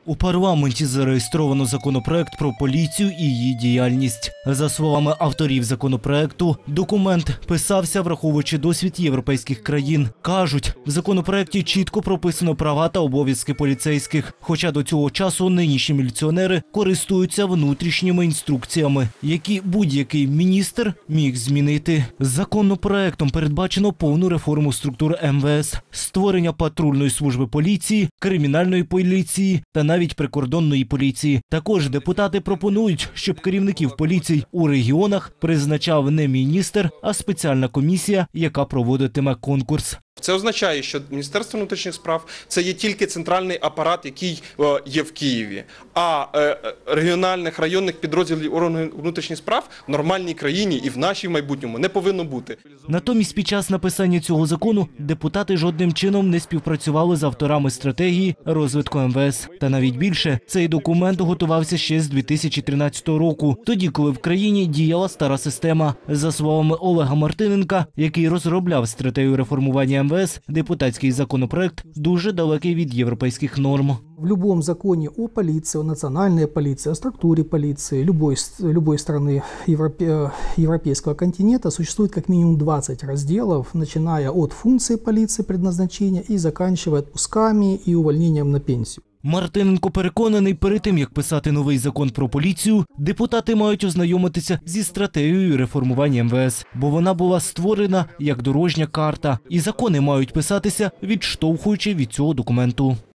У парламенті зареєстровано законопроект про поліцію і її діяльність. За словами авторів законопроекту, документ писався, враховуючи досвід європейських країн. Кажуть, в законопроекті чітко прописано права та обов'язки поліцейських, хоча до цього часу нинішні міліціонери користуються внутрішніми інструкціями, які будь-який міністр міг змінити. Законопроектом передбачено повну реформу структур МВС, створення патрульної служби поліції, кримінальної поліції та навіть прикордонної поліції. Також депутати пропонують, щоб керівників поліцій у регіонах призначав не міністр, а спеціальна комісія, яка проводитиме конкурс. Це означає, що Міністерство внутрішніх справ – це є тільки центральний апарат, який є в Києві, а регіональних, районних підрозділів органів внутрішніх справ в нормальній країні і в нашій майбутньому не повинно бути. Натомість під час написання цього закону депутати жодним чином не співпрацювали з авторами стратегії розвитку МВС. Та навіть більше, цей документ готувався ще з 2013 року, тоді, коли в країні діяла стара система. За словами Олега Мартиненка, який розробляв стратегію реформування МВС, депутатський законопроект дуже далекий від європейських норм. В любом законе о полиции, о национальной полиции, о структуре полиции любой страны европейского континента существует как минимум 20 разделов, начиная от функции полиции предназначения и заканчивая отпусками и увольнением на пенсию. Мартиненко переконаний, перед тим, як писати новий закон про поліцію, депутати мають ознайомитися зі стратегією реформування МВС, бо вона була створена як дорожня карта, і закони мають писатися, відштовхуючи від цього документу.